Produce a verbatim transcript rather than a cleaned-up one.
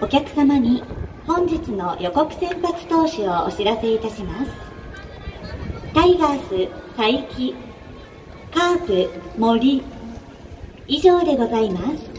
お客様に本日の予告先発投手をお知らせいたします。タイガース才木、カープ森以上でございます。